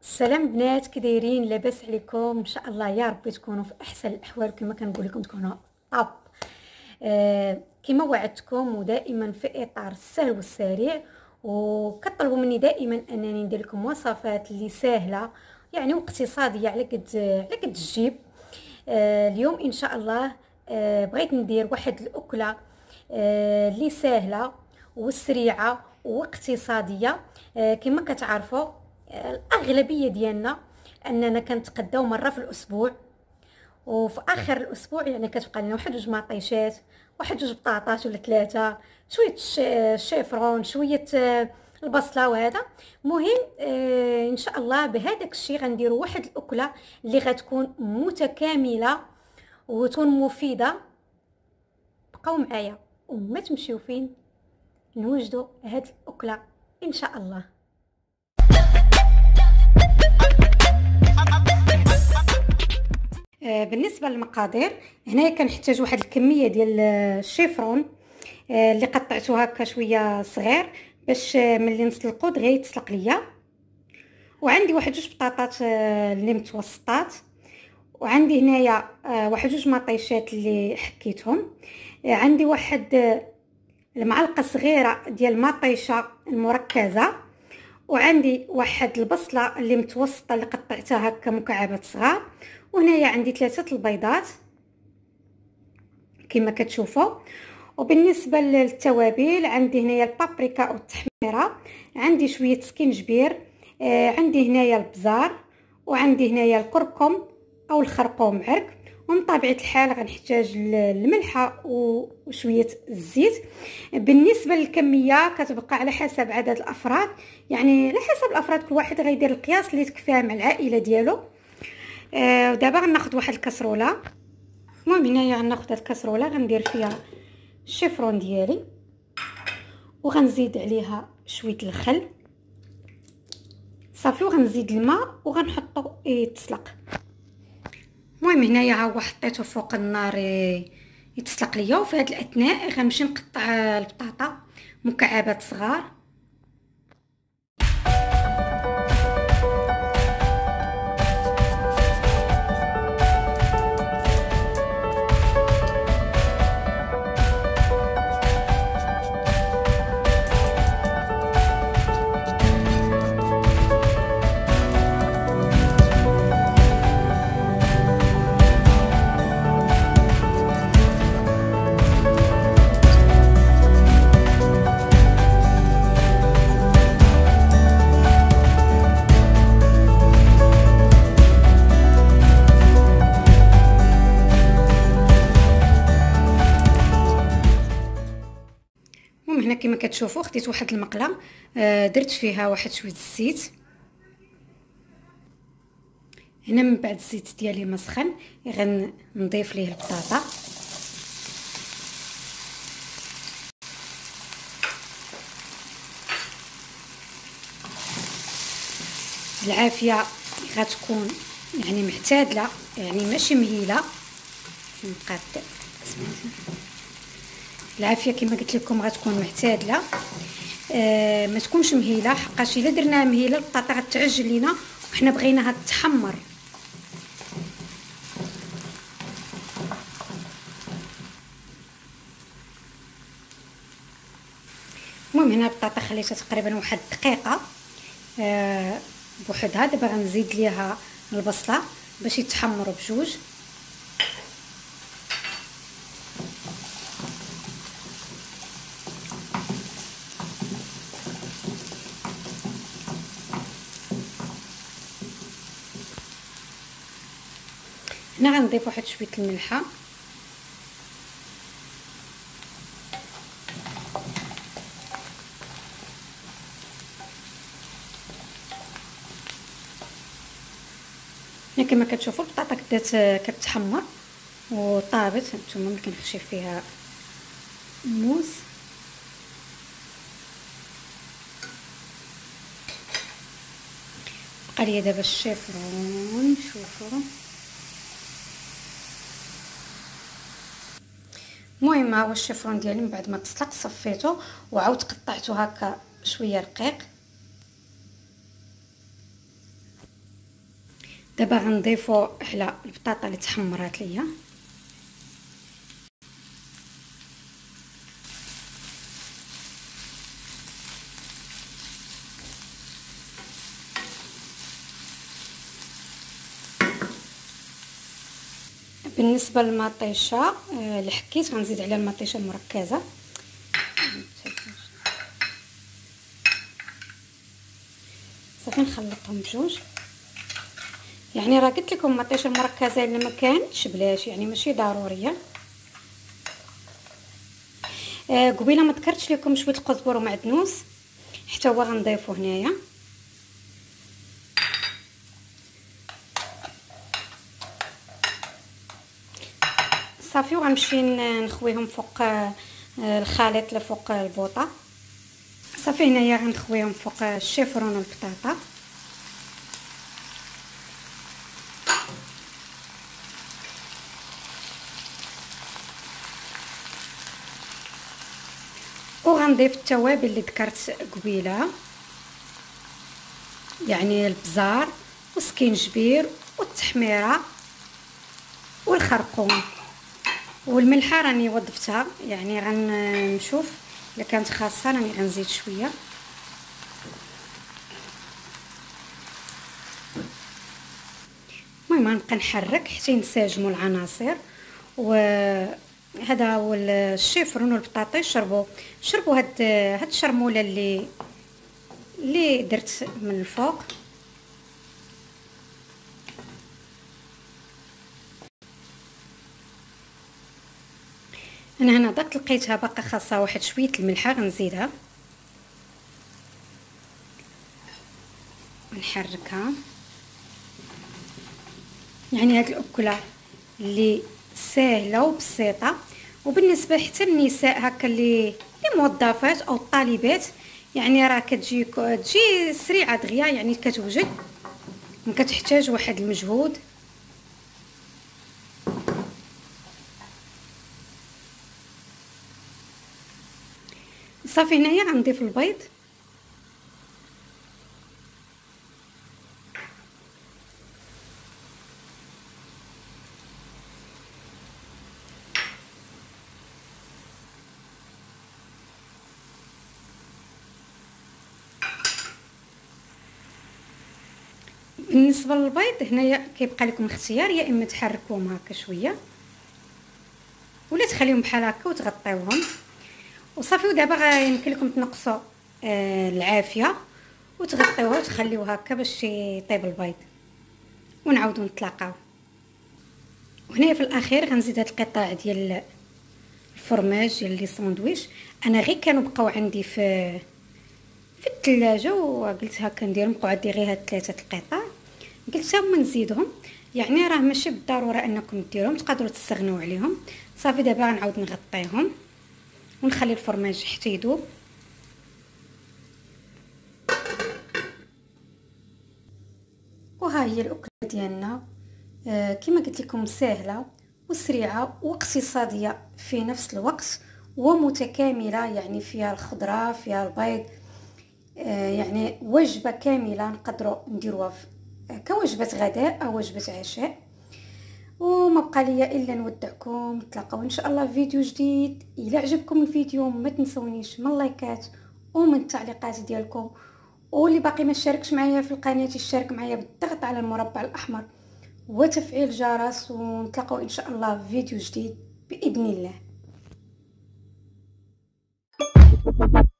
السلام بنات، كي دايرين؟ لاباس عليكم؟ ان شاء الله يا ربي تكونوا في احسن الاحوال. كما كنقول لكم تكونوا طاب. كما وعدتكم ودائما في اطار السهل والسريع، وكطلبوا مني دائما انني ندير لكم وصفات اللي سهله يعني واقتصاديه على قد الجيب. اليوم ان شاء الله بغيت ندير واحد الاكله اللي سهله وسريعه واقتصاديه. كما كتعرفوا الاغلبيه ديالنا اننا كنتغداو مره في الاسبوع، وفي اخر الاسبوع يعني كتبقى لنا واحد جوج مطيشات، واحد جوج بطاطات ولا ثلاثه، شويه شيفرون، شويه البصله. وهذا مهم. ان شاء الله بهذاك الشيء غنديروا واحد الاكله اللي غتكون متكامله وتكون مفيده. بقاو معايا وما تمشيو فين نوجدوا هاد الاكله ان شاء الله. بالنسبه للمقادير، هنايا كنحتاج واحد الكميه ديال الشيفرون اللي قطعته هكا شويه صغير باش ملي نسلقو دغيا يتسلق ليا. وعندي واحد جوج بطاطات اللي متوسطات، وعندي هنايا واحد جوج مطيشات اللي حكيتهم. عندي واحد المعلقه صغيره ديال مطيشه المركزه، وعندي واحد البصله اللي متوسطه اللي قطعتها هكا مكعبات صغار، وهنايا عندي 3 البيضات كما كتشوفوا. وبالنسبه للتوابل عندي هنايا البابريكا او التحميره، عندي شويه سكينجبير، عندي هنايا البزار، وعندي هنايا الكركم او الخرقوم عرق. ومن طبيعه الحال غنحتاج الملحه وشويه الزيت. بالنسبه للكميه كتبقى على حسب عدد الافراد، يعني على حسب الافراد كل واحد غيدير القياس اللي تكفاه مع العائله ديالو. ودابا غناخذ واحد الكسروله. المهم هنايا غناخذ هاد الكسروله غندير فيها الشيفرون ديالي، وغنزيد عليها شويه الخل صافي، وغنزيد الماء وغنحطو يتسلق. المهم هنايا ها هو حطيته فوق النار يتسلق ليا، وفي هاد الاثناء غنمشي نقطع البطاطا مكعبات صغار. هنا كما كتشوفوا خديت واحد المقله، درت فيها واحد شويه الزيت. هنا من بعد الزيت ديالي ما سخن غنضيف ليه البطاطا، العافيه غتكون يعني معتدله، يعني ماشي مهيله. نقاد العافيه كما قلت لكم غتكون معتدله، ما تكونش مهيله، حقاش الا درناها مهيله البطاطا غتعجن لينا وحنا بغيناها تحمر. المهم هنا البطاطا خليتها تقريبا واحد دقيقه بوحدها. دابا غنزيد ليها البصله باش يتحمروا بجوج. هنا غنضيف واحد شويه الملحه، كما كتشوفوا البطاطا بدات كتحمر وطابت. هانتوما ملي كنخشي فيها الموز. بقى لي دابا الشيفرون، شوفوا. المهم ها هو الشيفرون ديالي من بعد ما تسلق صفيته وعاود قطعته هكا شويه رقيق. دابا غنضيفو على البطاطا اللي تحمرات ليا. بالنسبه للمطيشه اللي حكيت غنزيد على المطيشه المركزه. صافي نخلطهم بجوج. يعني راه قلت لكم المطيشه المركزه اللي ما كانتش بلاش، يعني ماشي ضروريه. قبيله ما ذكرتش لكم شويه القزبر ومعدنوس حتى هو غنضيفو هنايا. صافي وغنمشي نخويهم فوق الخليط اللي فوق البوطه. صافي هنايا غنخويهم فوق الشيفرون والبطاطا. وغنضيف التوابل اللي ذكرت قبيله، يعني البزار والسكينجبير والتحميره والخرقوم والملحه راني وظفتها، يعني غنشوف الا كانت خاصه راني غنزيد شويه. المهم غنبقى نحرك حتى ينسجموا العناصر. وهذا هو الشيفرون والبطاطا شربوا هاد الشرموله اللي درت من الفوق. انا هنا ضغط لقيتها باقا خاصها واحد شويه الملحه غنزيدها ونحركها. يعني هاد الاكله اللي سهله وبسيطه، وبالنسبه حتى النساء هكا اللي موظفات او الطالبات، يعني راه تجي سريعه دغيا، يعني كتوجد ما كتحتاج واحد المجهود. صافي هنايا غنضيف البيض. بالنسبه للبيض هنايا كيبقى لكم اختيار، يا اما تحركوهم هكا شويه ولا تخليهم بحال هكا وتغطيوهم وصافي. ودابا يمكن لكم تنقصوا العافيه وتغطيوها وتخليوها هكا باش يطيب البيض، ونعاودوا نتلاقاو. وهنايا في الاخير غنزيد هاد القطع ديال الفرماج ديال لي ساندويتش. انا غير كانوا بقاو عندي في الثلاجه وقلت هكا نديرهم، بقاو عندي غير هاد 3 القطع قلت هما نزيدهم. يعني راه ماشي بالضروره انكم ديروهم، تقدروا تستغنوا عليهم. صافي دابا غنعاود نغطيهم ونخلي الفرماج حتى يذوب. وها هي الاكله ديالنا كما قلت لكم سهله وسريعه واقتصاديه في نفس الوقت ومتكامله، يعني فيها الخضره فيها البيض، يعني وجبه كامله نقدروا نديروها كوجبه غداء او وجبه عشاء. وما بقى ليا الا نودعكم، نتلاقاو ان شاء الله في فيديو جديد. الى عجبكم الفيديو ما تنسونيش من اللايكات ومن التعليقات ديالكم، واللي باقي ما شاركش معايا في القناه يشارك معايا بالضغط على المربع الاحمر وتفعيل الجرس. ونتلاقاو ان شاء الله في فيديو جديد باذن الله.